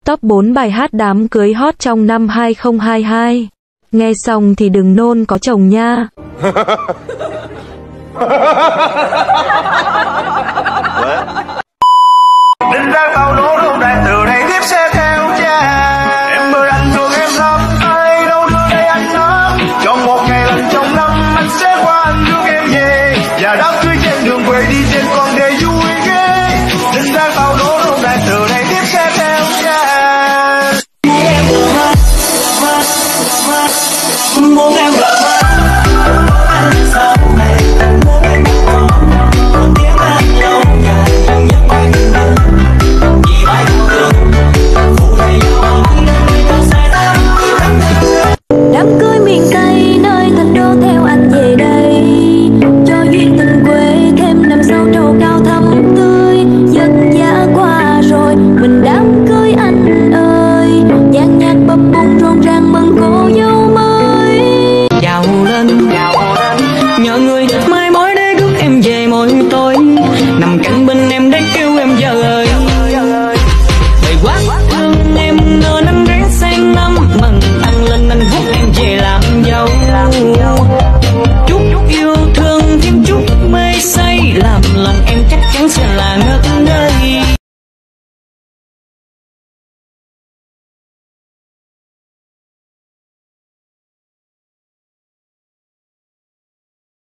Top 4 bài hát đám cưới hot trong năm 2022. Nghe xong thì đừng nôn có chồng nha. What?